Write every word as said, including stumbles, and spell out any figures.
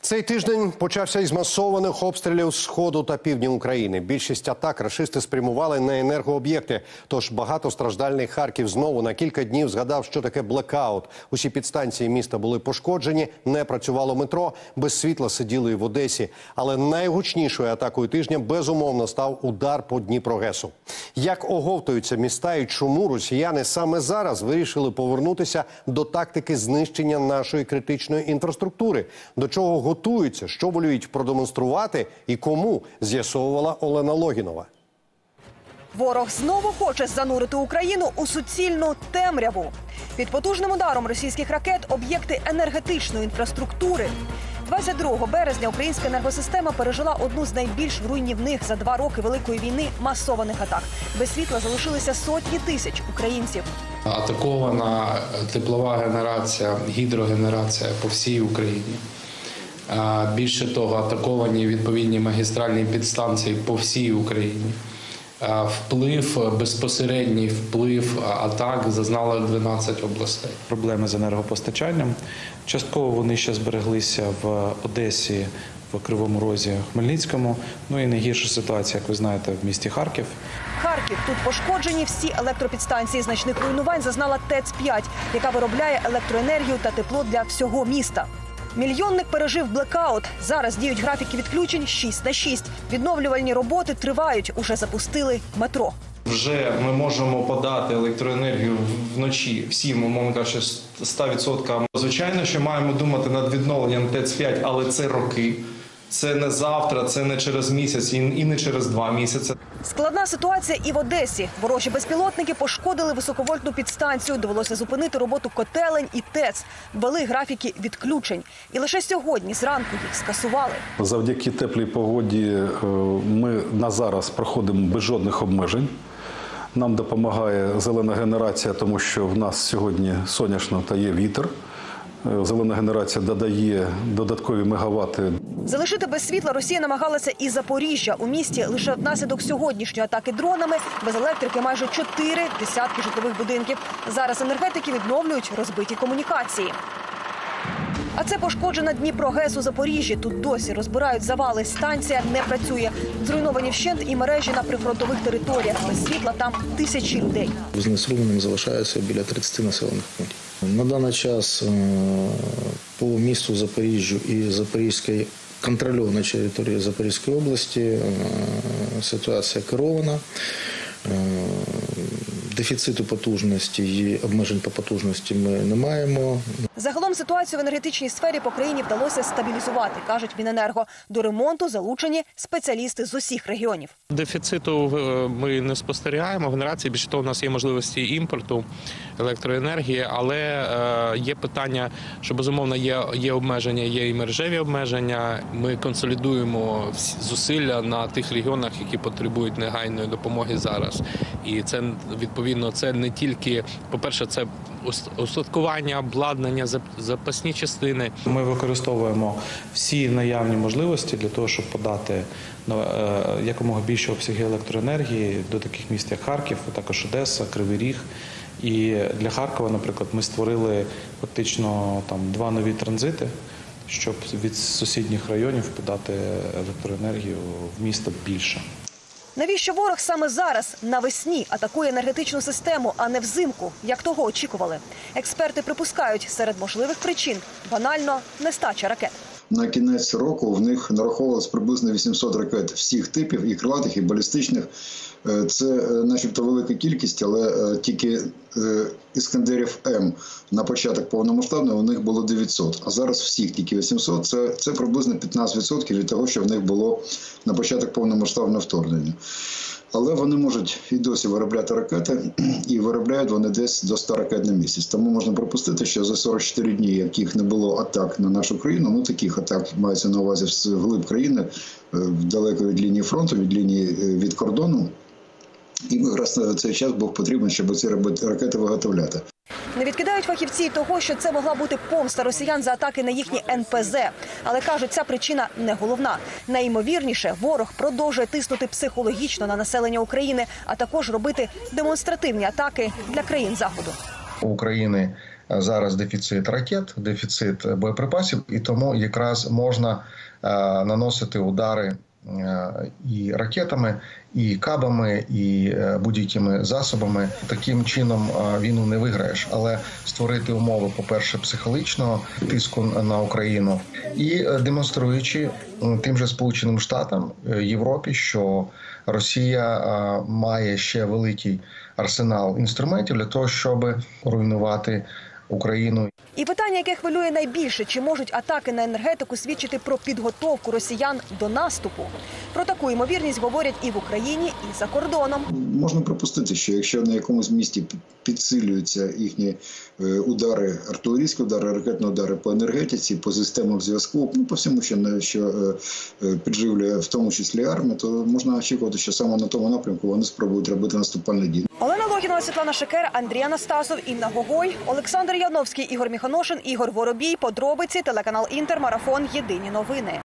Цей тиждень почався із масованих обстрілів сходу та півдня України. Більшість атак рашисти спрямували на енергооб'єкти. Тож багатостраждальний Харків знову на кілька днів згадав, що таке блекаут. Усі підстанції міста були пошкоджені, не працювало метро, без світла сиділи і в Одесі. Але найгучнішою атакою тижня безумовно став удар по Дніпрогесу. Як оговтуються міста і чому росіяни саме зараз вирішили повернутися до тактики знищення нашої критичної інфраструктури? До чого готуються, що волюють продемонструвати і кому, з'ясовувала Олена Логінова. Ворог знову хоче занурити Україну у суцільну темряву. Під потужним ударом російських ракет об'єкти енергетичної інфраструктури. двадцять другого березня українська енергосистема пережила одну з найбільш руйнівних за два роки Великої війни масованих атак. Без світла залишилися сотні тисяч українців. Атакована теплова генерація, гідрогенерація по всій Україні. Більше того, атаковані відповідні магістральні підстанції по всій Україні. Вплив, безпосередній вплив атак зазнали дванадцять областей. Проблеми з енергопостачанням. Частково вони ще збереглися в Одесі, в Кривому Розі, Хмельницькому. Ну і найгірша ситуація, як ви знаєте, в місті Харків. Харків. Тут пошкоджені всі електропідстанції. Значних руйнувань зазнала ТЕЦ п'ять, яка виробляє електроенергію та тепло для всього міста. Мільйонник пережив блекаут. Зараз діють графіки відключень шість на шість. Відновлювальні роботи тривають. Уже запустили метро. Вже ми можемо подати електроенергію вночі всім, умовно кажучи, сто відсотків. Звичайно, що маємо думати над відновленням ТЕЦ п'ять, але це роки. Це не завтра, це не через місяць і не через два місяці. Складна ситуація і в Одесі. Ворожі безпілотники пошкодили високовольтну підстанцію. Довелося зупинити роботу котелень і ТЕЦ. Ввели графіки відключень. І лише сьогодні зранку їх скасували. Завдяки теплій погоді ми на зараз проходимо без жодних обмежень. Нам допомагає зелена генерація, тому що в нас сьогодні сонячно та є вітер. Зелена генерація додає додаткові мегавати. Залишити без світла Росія намагалася і Запоріжжя. У місті лише внаслідок сьогоднішньої атаки дронами без електрики майже чотири десятки житлових будинків. Зараз енергетики відновлюють розбиті комунікації. А це пошкоджена Дніпрогес у Запоріжжі. Тут досі розбирають завали. Станція не працює. Зруйновані вщент і мережі на прифронтових територіях. Без світла там тисячі людей. Знеструмленим залишається біля тридцяти населених пунктів. На даний час по місту Запоріжжю і Запорізькій контрольованій території Запорізької області ситуація керована. Дефіциту потужності і обмежень по потужності ми не маємо. Загалом ситуацію в енергетичній сфері по країні вдалося стабілізувати, кажуть Міненерго. До ремонту залучені спеціалісти з усіх регіонів. Дефіциту ми не спостерігаємо в генерації. Більше того, у нас є можливості імпорту електроенергії, але є питання, що безумовно є, є обмеження, є і мережеві обмеження. Ми консолідуємо зусилля на тих регіонах, які потребують негайної допомоги зараз. І це відповідно це не тільки, по-перше, це устаткування, обладнання, запасні частини. Ми використовуємо всі наявні можливості для того, щоб подати якомога більше обсяги електроенергії до таких міст, як Харків, а також Одеса, Кривий Ріг. І для Харкова, наприклад, ми створили фактично там два нові транзити, щоб від сусідніх районів подати електроенергію в місто більше. Навіщо ворог саме зараз, навесні, атакує енергетичну систему, а не взимку, як того очікували? Експерти припускають, серед можливих причин – банально нестача ракет. На кінець року в них нараховувалось приблизно вісімсот ракет всіх типів, і крилатих, і балістичних. Це начебто велика кількість, але тільки Іскандерів М на початок повномасштабного у них було дев'ятсот, а зараз всіх тільки вісімсот. Це, це приблизно п'ятнадцять відсотків від того, що в них було на початок повномасштабного вторгнення. Але вони можуть і досі виробляти ракети, і виробляють вони десь до ста ракет на місяць. Тому можна припустити, що за сорок чотири дні, яких не було атак на нашу країну, ну таких атак мається на увазі вглиб країни, далеко від лінії фронту, від лінії від кордону, і якраз на цей час був потрібен, щоб ці ракети виготовляти. Не відкидають фахівці того, що це могла бути помста росіян за атаки на їхні ен пе зе. Але кажуть, ця причина не головна. Найімовірніше, ворог продовжує тиснути психологічно на населення України, а також робити демонстративні атаки для країн Заходу. У України зараз дефіцит ракет, дефіцит боєприпасів, і тому якраз можна наносити удари і ракетами, і кабами, і будь-якими засобами. Таким чином війну не виграєш, але створити умови, по-перше, психологічного тиску на Україну і демонструючи тим же Сполученим Штатам, Європі, що Росія має ще великий арсенал інструментів для того, щоб руйнувати Україну. І питання, яке хвилює найбільше, чи можуть атаки на енергетику свідчити про підготовку росіян до наступу? Про таку ймовірність говорять і в Україні, і за кордоном. Можна припустити, що якщо на якомусь місті підсилюються їхні удари, артилерійські удари, ракетні удари по енергетиці, по системах зв'язку, ну, по всьому, що, що підживлює в тому числі армію, то можна очікувати, що саме на тому напрямку вони спробують робити наступальні дії. Олена Логінова, Світлана Шекер, Андрій Анастасов, Інна Гогой, Олександр Яновський, Ігор Міханошин, Ігор Воробій. Подробиці, телеканал Інтер, Марафон, Єдині новини.